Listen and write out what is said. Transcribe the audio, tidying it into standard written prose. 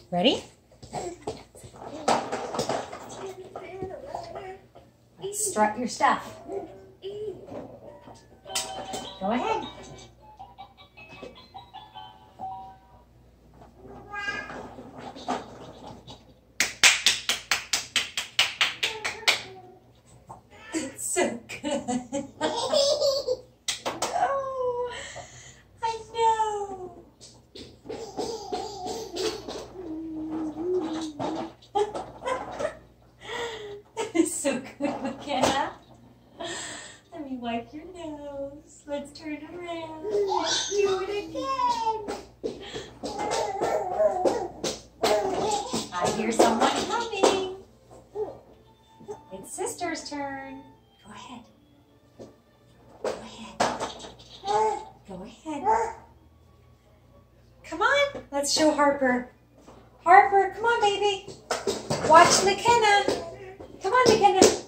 Ready? Strut your stuff. Go ahead. It's so good. Oh, I know. It's so good, Makena. Let me wipe your nose. Let's turn around. Do it again. I hear someone coming. It's sister's turn. Go ahead. Go ahead. Go ahead. Come on. Let's show Harper. Harper, come on, baby. Watch Makena. Come on, Makena.